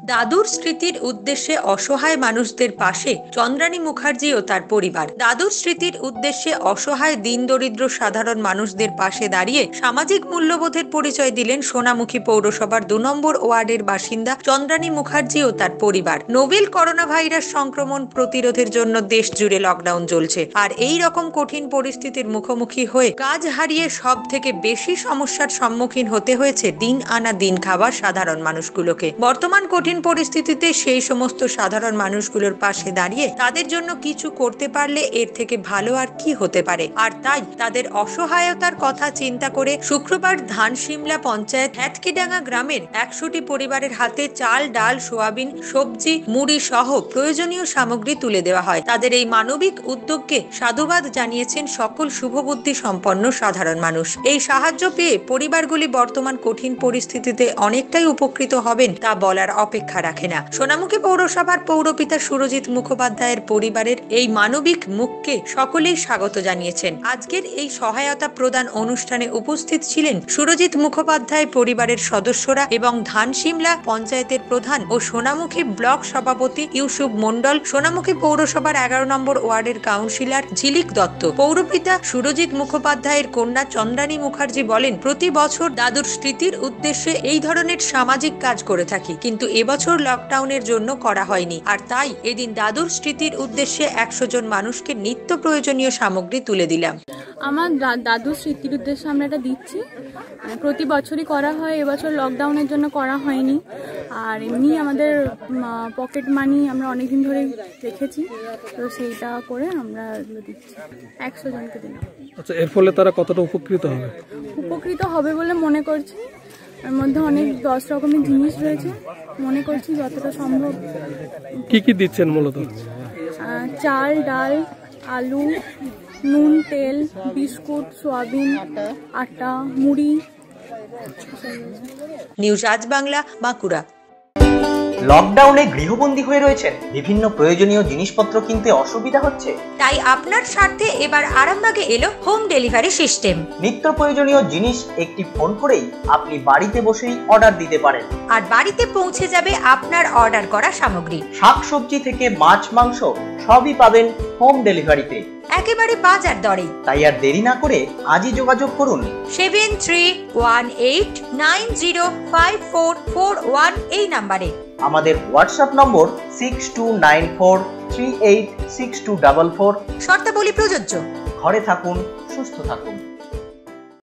দাদুর স্মৃতির উদ্দেশ্যে অসহায় মানুষদের পাশে চন্দ্রানী মুখার্জি ও তার পরিবার। দাদুর স্মৃতির উদ্দেশ্যে অসহায় দিন দরিদ্র সাধারণ মানুষদের পাশে দাঁড়িয়ে সামাজিক মূল্যবোধের পরিচয় দিলেন সোনামুখী পৌরসভার ২ নম্বর ওয়ার্ডের বাসিন্দা চন্দ্রানী মুখার্জি ও তার পরিবার। নোভেল করোনা ভাইরাস সংক্রমণ প্রতিরোধের জন্য দেশ জুড়ে লকডাউন চলছে, আর এই রকম কঠিন পরিস্থিতির মুখোমুখি হয়ে কাজ হারিয়ে সব থেকে বেশি সমস্যার সম্মুখীন হতে হয়েছে দিন আনা দিন খাবার সাধারণ মানুষগুলোকে। বর্তমান কঠিন পরিস্থিতিতে সেই সমস্ত সাধারণ মানুষগুলোর পাশে দাঁড়িয়ে তাদের জন্য কিছু করতে পারলে এর থেকে ভালো আর কি হতে পারে। আর তাই তাদের অসহায়তার কথা চিন্তা করে শুক্রবার ধানসিমলা পঞ্চায়েত হ্যাটকিডাঙ্গা গ্রামের ১০০টি পরিবারের হাতে চাল, ডাল, সোয়াবিন, সবজি, মুড়ি সহ প্রয়োজনীয় সামগ্রী তুলে দেওয়া হয়। তাদের এই মানবিক উদ্যোগকে সাধুবাদ জানিয়েছেন সকল শুভবুদ্ধি সম্পন্ন সাধারণ মানুষ। এই সাহায্য পেয়ে পরিবারগুলি বর্তমান কঠিন পরিস্থিতিতে অনেকটাই উপকৃত হবেন তা বলার অপেক্ষা রাখে না। সোনামুখী পৌরসভার পৌরপিতা সুরজিৎ মুখোপাধ্যায়ের পরিবারের এই মানবিক মুখকে সকলেই স্বাগত জানিয়েছেন। আজকের এই সহায়তা প্রদান অনুষ্ঠানে উপস্থিত ছিলেন সুরজিৎ মুখোপাধ্যায় পরিবারের সদস্যরা এবং ধানসিমলা পঞ্চায়েতের প্রধান ও সোনামুখী ব্লক সভাপতি ইউসুফ মন্ডল, সোনামুখী পৌরসভার ১১ নম্বর ওয়ার্ডের কাউন্সিলর ঝিলিক দত্ত। পৌরপিতা সুরজিৎ মুখোপাধ্যায়ের কন্যা চন্দ্রানী মুখার্জি বলেন, প্রতি বছর দাদুর স্মৃতির উদ্দেশ্যে এই ধরনের সামাজিক কাজ করে থাকি, কিন্তু এবছর লকডাউনের জন্য করা হয়নি, আর তাই এদিন দাদুর স্মৃতির উদ্দেশ্যে ১০০ জন মানুষকে নিত্য প্রয়োজনীয় সামগ্রী তুলে দিলাম। আমার দাদুর স্মৃতির উদ্দেশ্যে আমরা এটা দিচ্ছি। প্রতি বছরই করা হয়, এবছর লকডাউনের জন্য করা হয়নি। আর এমনি আমাদের পকেট মানি আমরা অনেকদিন ধরে রেখেছি, তো সেইটা করে আমরা এগুলো দিচ্ছি ১০০ জনকে দিলাম। আচ্ছা, এর ফলে তারা কতটা উপকৃত হবে? উপকৃত হবে বলে মনে করছি। এর মধ্যে অনেক ১০ রকমের জিনিস রয়েছে, মনে করছি যতটা সম্ভব। কি কি দিচ্ছেন মূলত? চাল, ডাল, আলু, নুন, তেল, বিস্কুট, সোয়াবিন, আটা, মুড়ি। নিউজ আজ বাংলা, বাঁকুড়া। লকডাউনে গৃহবন্দী হয়ে রয়েছেন, বিভিন্ন প্রয়োজনীয় জিনিসপত্র কিনতে অসুবিধা হচ্ছে, তাই আপনার স্বার্থে এবার আরামবাগে এলো হোম ডেলিভারি সিস্টেম। নিত্য প্রয়োজনীয় জিনিস একটি ফোন করেই আপনি বাড়িতে বসেই অর্ডার দিতে পারেন, আর বাড়িতে পৌঁছে যাবে আপনার অর্ডার করা সামগ্রী। শাকসবজি থেকে মাছ, মাংস সবই পাবেন হোম ডেলিভারিতে, একেবারে বাজার দরে। তাই আর দেরি না করে আজই যোগাযোগ করুন 7318905441 এই নাম্বারে। আমাদের হোয়াটসঅ্যাপ নম্বর 6294386244। শর্তাবলী প্রযোজ্য। ঘরে থাকুন, সুস্থ থাকুন।